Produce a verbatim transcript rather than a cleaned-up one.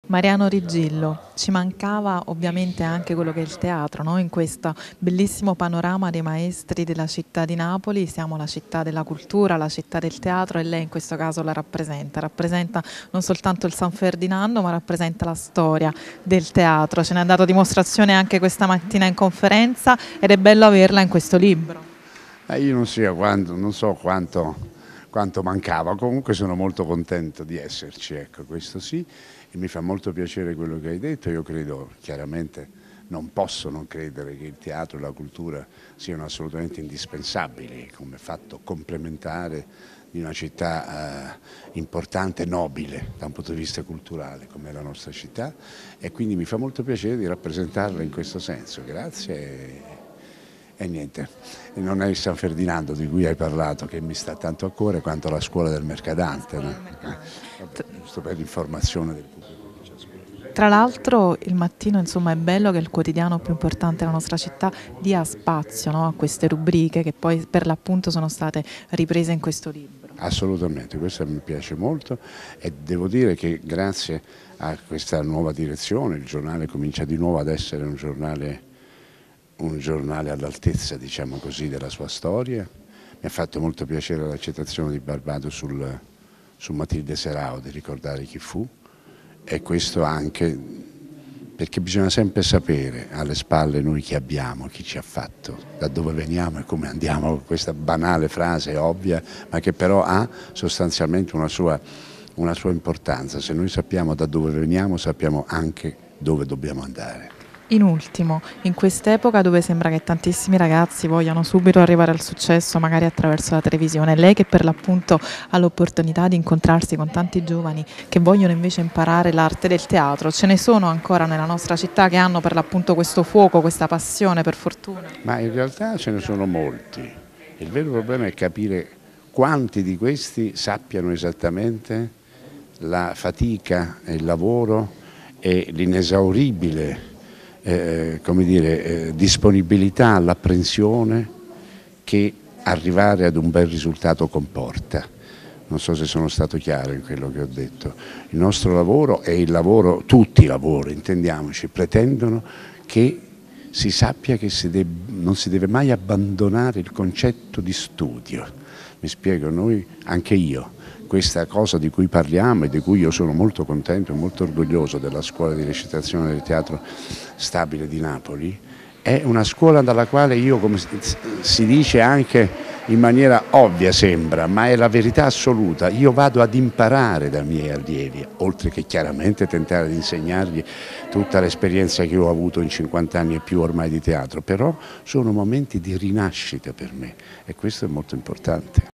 Mariano Riggillo, ci mancava ovviamente anche quello che è il teatro, no? In questo bellissimo panorama dei maestri della città di Napoli, siamo la città della cultura, la città del teatro e lei in questo caso la rappresenta, rappresenta non soltanto il San Ferdinando ma rappresenta la storia del teatro, ce ne ha dato dimostrazione anche questa mattina in conferenza ed è bello averla in questo libro. Eh, io non so quanto, non so quanto, quanto mancava, comunque sono molto contento di esserci, ecco, questo sì, e mi fa molto piacere quello che hai detto. Io credo, chiaramente, non posso non credere che il teatro e la cultura siano assolutamente indispensabili come fatto complementare di una città eh, importante e nobile da un punto di vista culturale come è la nostra città, e quindi mi fa molto piacere di rappresentarla in questo senso. Grazie. E niente, non è il San Ferdinando di cui hai parlato che mi sta tanto a cuore quanto la scuola del Mercadante, no? Eh, vabbè, giusto per l'informazione del pubblico che ci ascolta. Tra l'altro il mattino insomma, è bello che il quotidiano più importante della nostra città dia spazio, no, a queste rubriche che poi per l'appunto sono state riprese in questo libro. Assolutamente, questo mi piace molto e devo dire che grazie a questa nuova direzione il giornale comincia di nuovo ad essere un giornale un giornale all'altezza, diciamo così, della sua storia. Mi ha fatto molto piacere la citazione di Barbado sul, su Matilde Serao, di ricordare chi fu, e questo anche perché bisogna sempre sapere alle spalle noi chi abbiamo, chi ci ha fatto, da dove veniamo e come andiamo, questa banale frase ovvia, ma che però ha sostanzialmente una sua, una sua importanza. Se noi sappiamo da dove veniamo, sappiamo anche dove dobbiamo andare. In ultimo, in quest'epoca dove sembra che tantissimi ragazzi vogliano subito arrivare al successo, magari attraverso la televisione, lei che per l'appunto ha l'opportunità di incontrarsi con tanti giovani che vogliono invece imparare l'arte del teatro, ce ne sono ancora nella nostra città che hanno per l'appunto questo fuoco, questa passione, per fortuna? Ma in realtà ce ne sono molti. Il vero problema è capire quanti di questi sappiano esattamente la fatica, il lavoro e l'inesauribile Eh, come dire, eh, disponibilità all'apprensione che arrivare ad un bel risultato comporta. Non so se sono stato chiaro in quello che ho detto. Il nostro lavoro e il lavoro, tutti i lavori, intendiamoci, pretendono che si sappia che si non si deve mai abbandonare il concetto di studio. Mi spiego, noi, anche io, questa cosa di cui parliamo e di cui io sono molto contento e molto orgoglioso della scuola di recitazione del Teatro Stabile di Napoli, è una scuola dalla quale io, come si dice anche in maniera ovvia sembra, ma è la verità assoluta, io vado ad imparare dai miei allievi, oltre che chiaramente tentare di insegnargli tutta l'esperienza che ho avuto in cinquanta anni e più ormai di teatro, però sono momenti di rinascita per me e questo è molto importante.